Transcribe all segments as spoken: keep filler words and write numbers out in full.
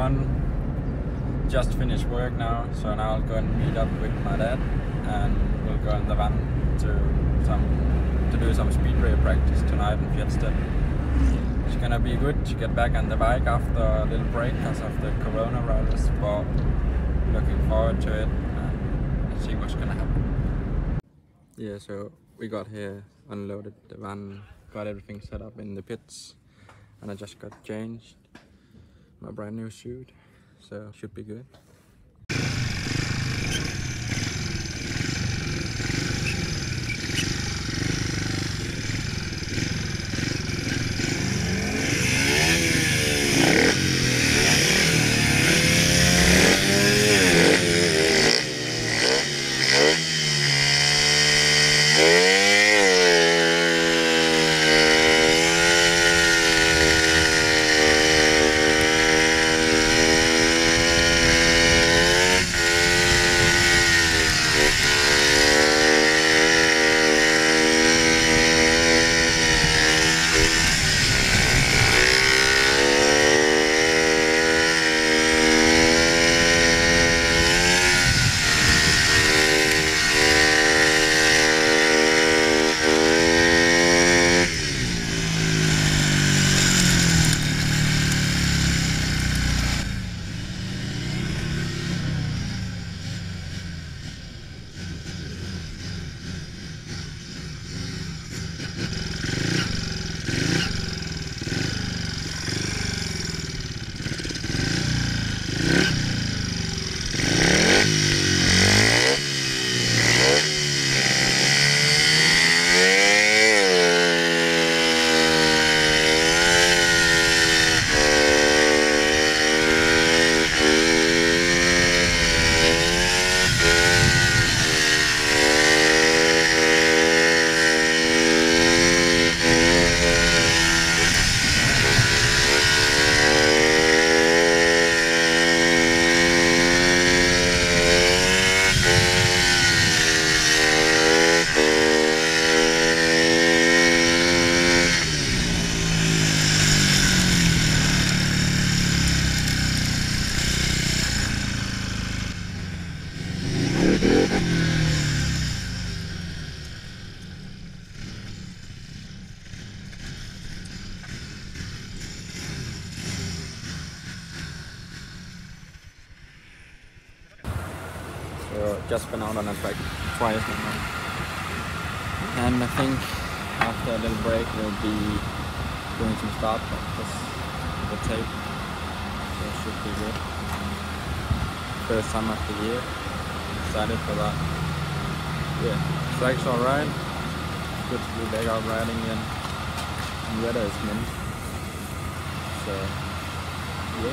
everyone. Just finished work now, so now I'll go and meet up with my dad, and we'll go in the van to some to do some speedway practice tonight in Fjelsted. It's gonna be good to get back on the bike after a little break because of the coronavirus, but looking forward to it and see what's gonna happen. Yeah, so we got here, unloaded the van, got everything set up in the pits, and I just got changed my brand new suit, so should be good. So just been out on a track twice now, and I think after a little break we'll be doing some start practice with the tape, so it should be good. First time of the year, excited for that. Yeah, track's alright, good to be back out riding again, and weather is mint, so yeah.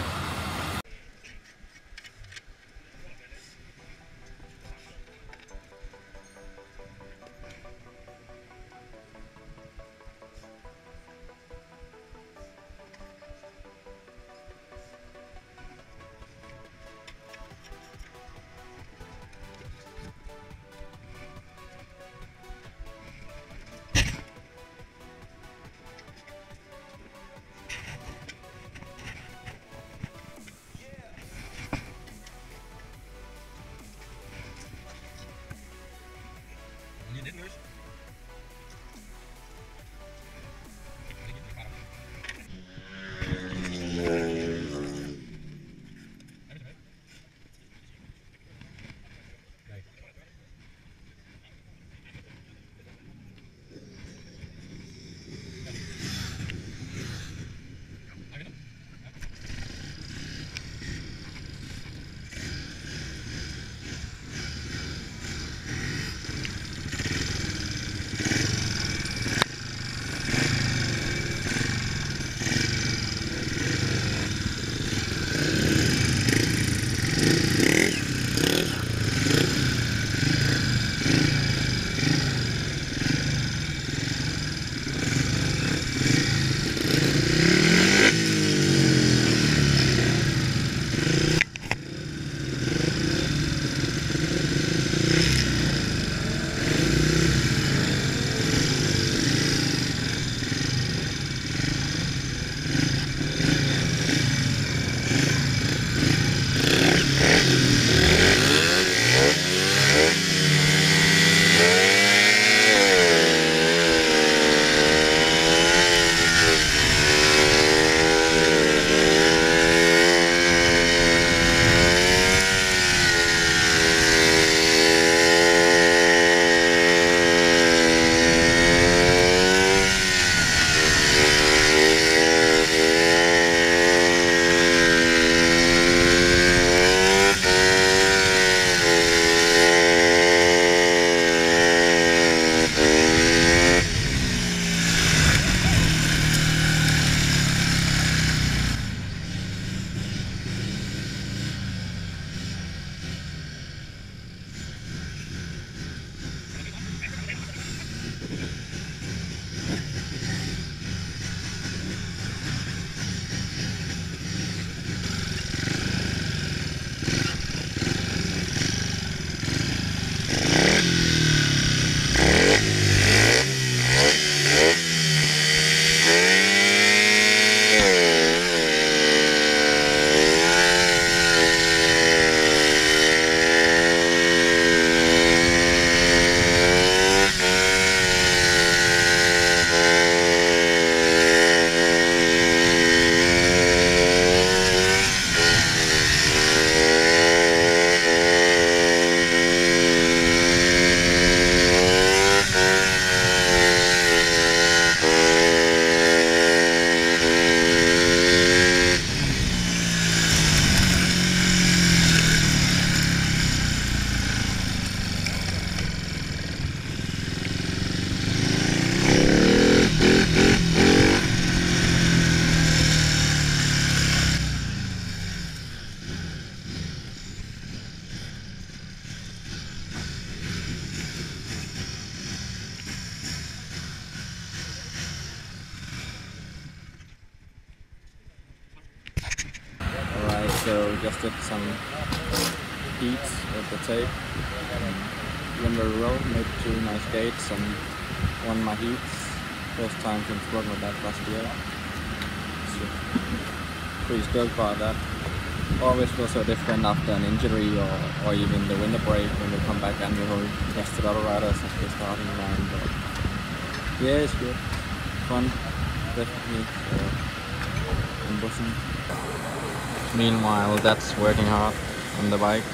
So just did some heats with the tape. Went very well, made two nice gates and won my heats. First time since working with that last year. So pretty stoked about that. Always feel so different after an injury or, or even the winter break when we come back and we will test the other riders at the starting line. But yeah, it's good. Fun, definitely. So, I'm bushing. Meanwhile, that's working hard on the bike.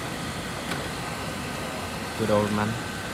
Good old man.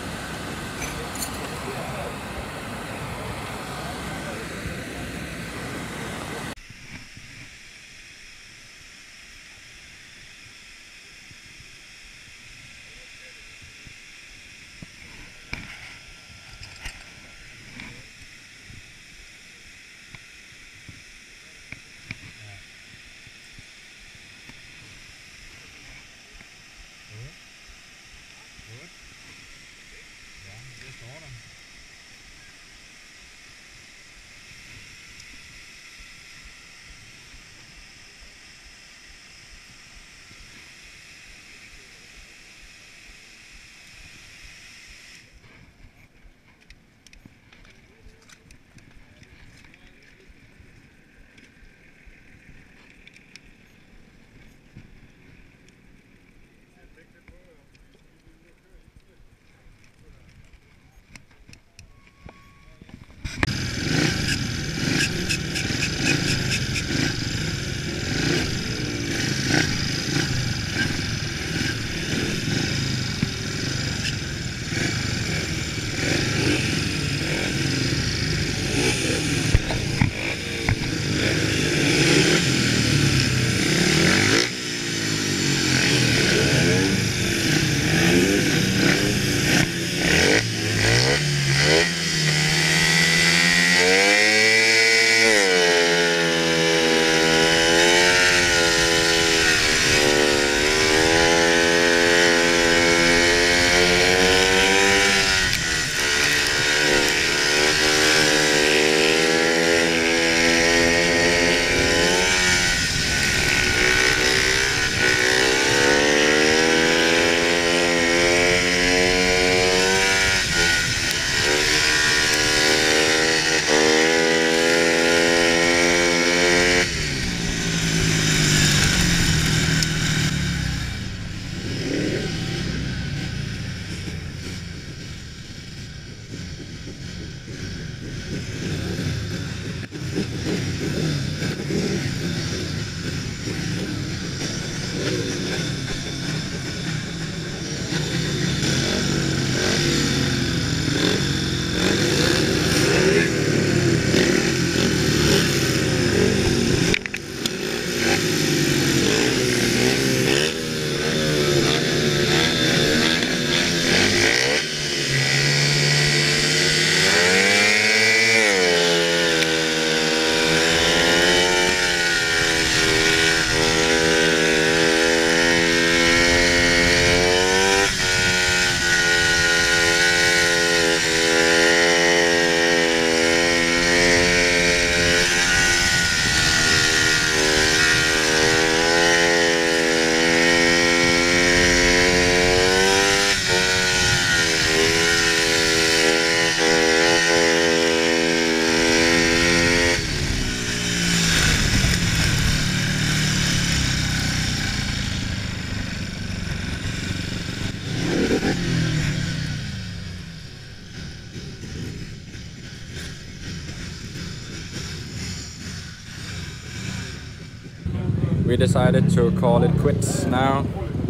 We decided to call it quits now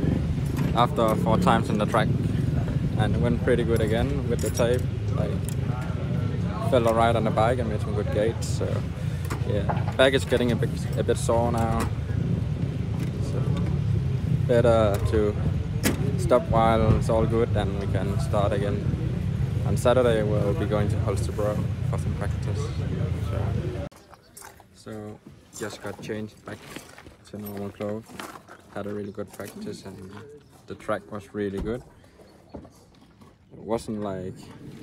after four times on the track, and it went pretty good again with the tape. Like, felt alright on the bike and made some good gates. So yeah, back is getting a bit a bit sore now. So better to stop while it's all good, and we can start again. On Saturday we'll be going to Holstebro for some practice. So, so just got changed back to normal clothes. Had a really good practice and the track was really good. It wasn't like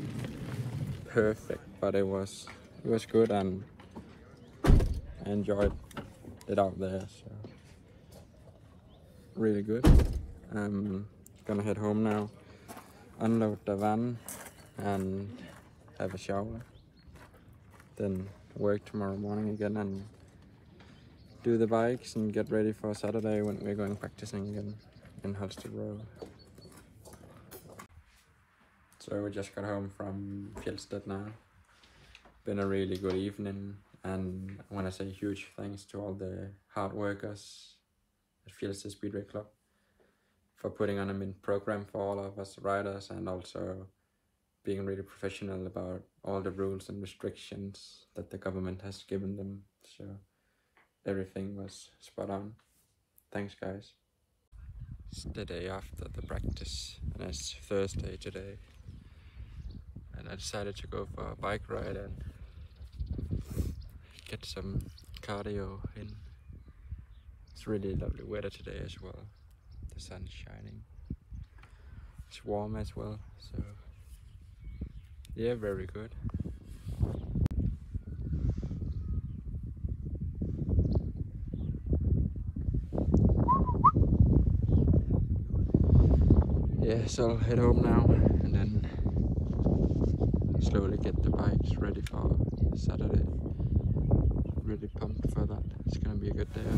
perfect, but it was it was good, and I enjoyed it out there. So really good. I'm gonna head home now, unload the van and have a shower, then work tomorrow morning again and do the bikes and get ready for Saturday when we're going practicing again in Holstebro. So we just got home from Fjelsted now. Been a really good evening, and I want to say huge thanks to all the hard workers at Fjelsted Speedway Club for putting on a mint program for all of us riders, and also being really professional about all the rules and restrictions that the government has given them. So everything was spot on. Thanks guys. It's the day after the practice and it's Thursday today, and I decided to go for a bike ride and get some cardio in. It's really lovely weather today as well. The sun's shining. It's warm as well, so yeah, very good. Yeah, so I'll head home now and then slowly get the bikes ready for Saturday. Really pumped for that. It's gonna be a good day.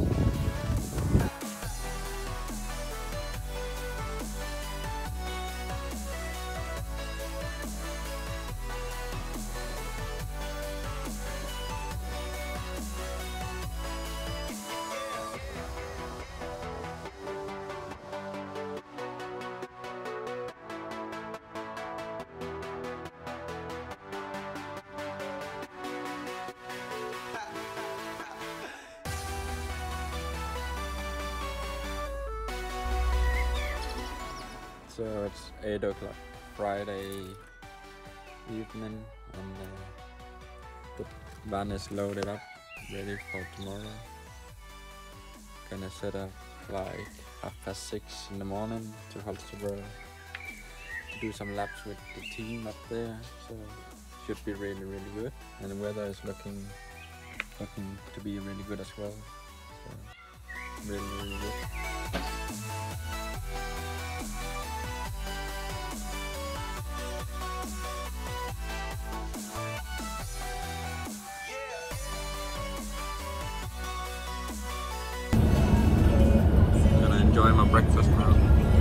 So it's eight o'clock Friday evening, and uh, the van is loaded up, ready for tomorrow. Gonna set up like half past six in the morning to Holstebro to do some laps with the team up there. So should be really really good, and the weather is looking looking to be really good as well. So really really good. Enjoy my breakfast now.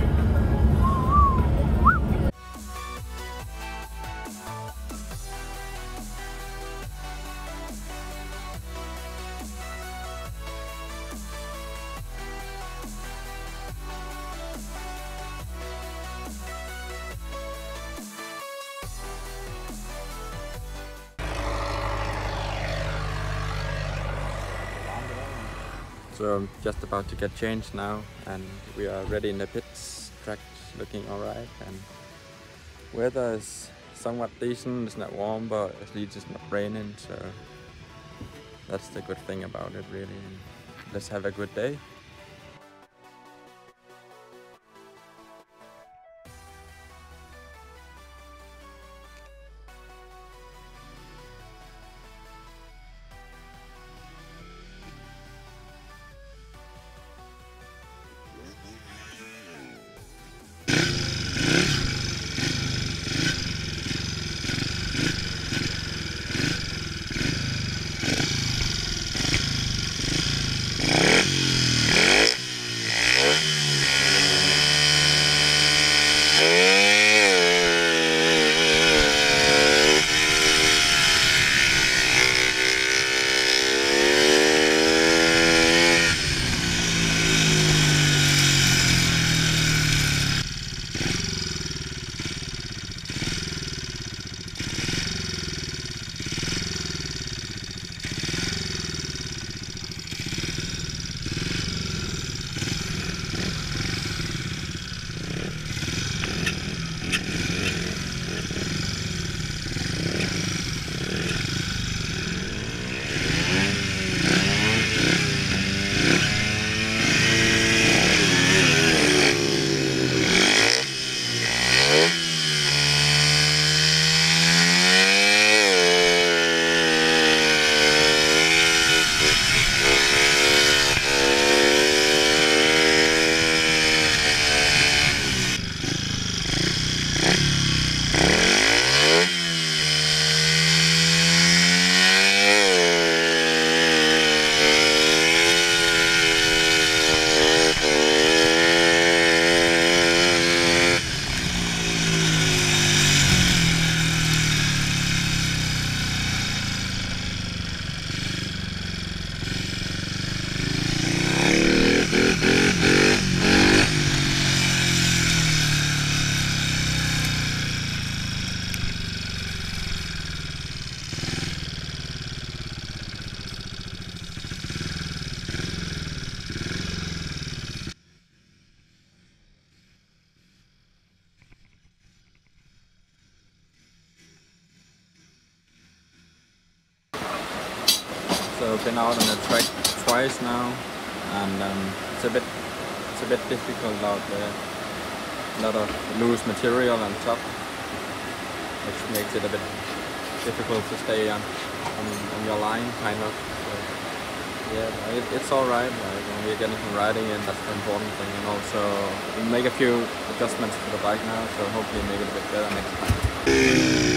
So I'm just about to get changed now, and we are ready in the pits. Track's looking alright, and weather is somewhat decent. It's not warm, but at least it's not raining, so that's the good thing about it really. Let's have a good day. So I've been out on the track twice now, and um, it's a bit it's a bit difficult out there. A lot of loose material on top, which makes it a bit difficult to stay on on, on your line, kind of. So, yeah, it, it's all right. Like, when we're getting some riding in, that's the important thing, and also we'll make a few adjustments to the bike now, so hopefully make it a bit better next time.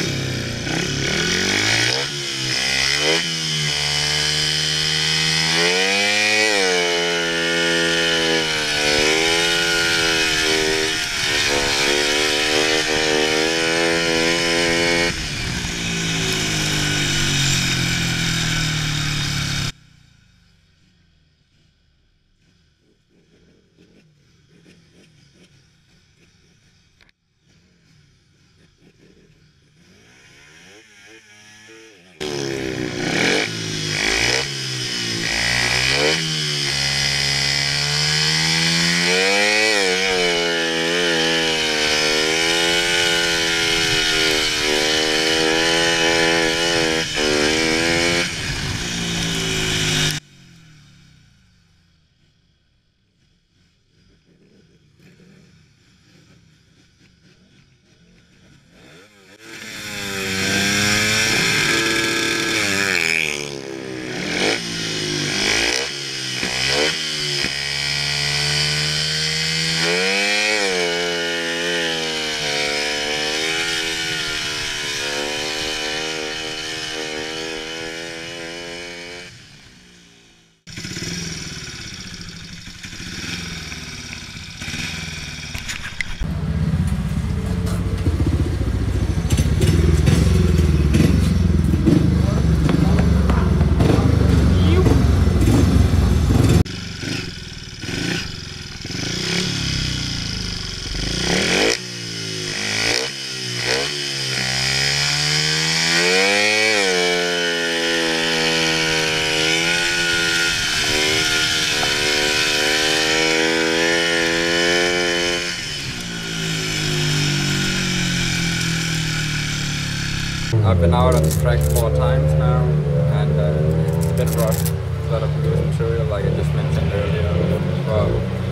I've been out on the track four times now, and uh, it's a bit rough. A lot of loose material, like I just mentioned earlier. Well,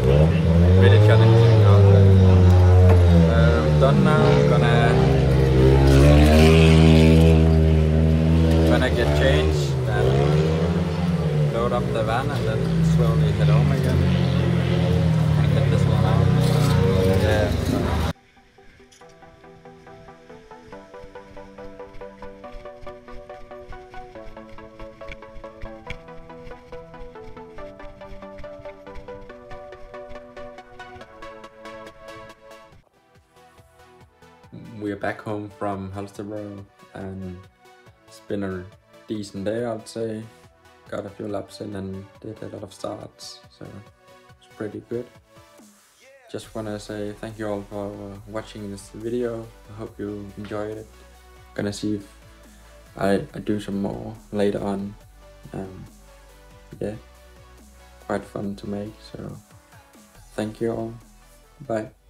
really challenging out there. Uh, I'm done now. I'm gonna when I get changed, then load up the van and then slowly head home again and get this one out. Yeah. So. We're back home from Holstebro, and it's been a decent day, I'd say. Got a few laps in and did a lot of starts, so it's pretty good. Just want to say thank you all for watching this video. I hope you enjoyed it. Gonna see if I, I do some more later on. Um, yeah, quite fun to make, so thank you all. Bye.